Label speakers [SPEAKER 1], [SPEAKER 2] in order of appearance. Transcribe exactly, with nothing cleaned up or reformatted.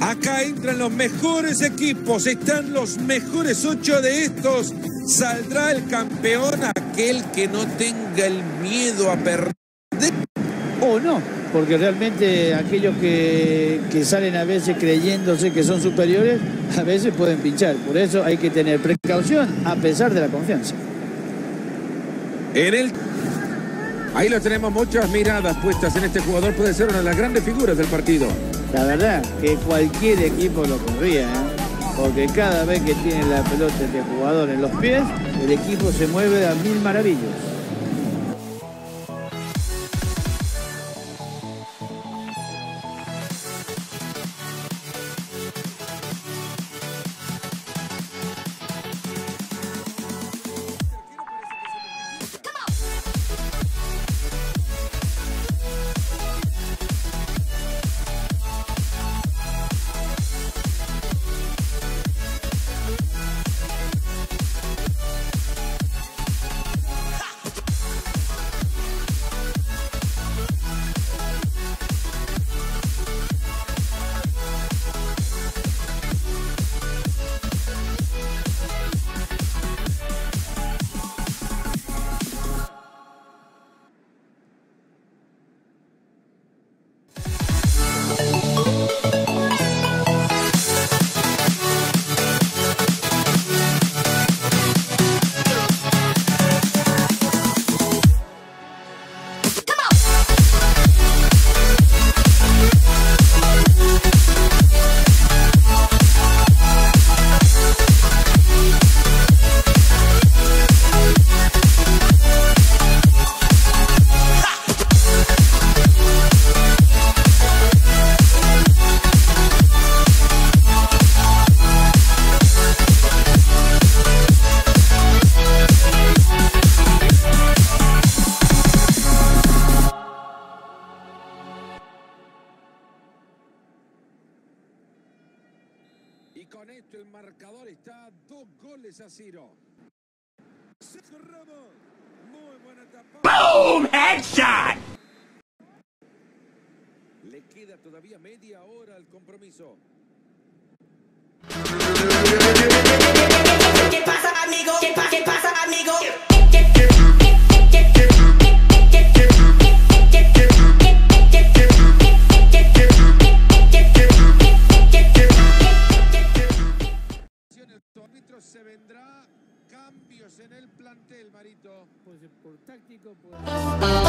[SPEAKER 1] Acá entran los mejores equipos, están los mejores ocho de estos. Saldrá el campeón, aquel que no tenga el miedo a perder.
[SPEAKER 2] O no, porque realmente aquellos que, que salen a veces creyéndose que son superiores, a veces pueden pinchar. Por eso hay que tener precaución a pesar de la confianza.
[SPEAKER 1] En el... Ahí lo tenemos, muchas miradas puestas en este jugador. Puede ser una de las grandes figuras del partido.
[SPEAKER 2] La verdad que cualquier equipo lo corría, ¿eh? Porque cada vez que tiene la pelota de jugador en los pies, el equipo se mueve a mil maravillas.
[SPEAKER 1] Y con esto el marcador está dos goles a cero. Sergio Ramos, muy buena tapa.
[SPEAKER 3] ¡Boom! ¡Headshot!
[SPEAKER 1] Le queda todavía media hora al compromiso.
[SPEAKER 4] ¿Qué pasa, amigo? ¿Qué, pa ¿Qué pasa, amigo?
[SPEAKER 1] Se vendrá cambios en el plantel, Marito.
[SPEAKER 2] Pues por táctico, pues...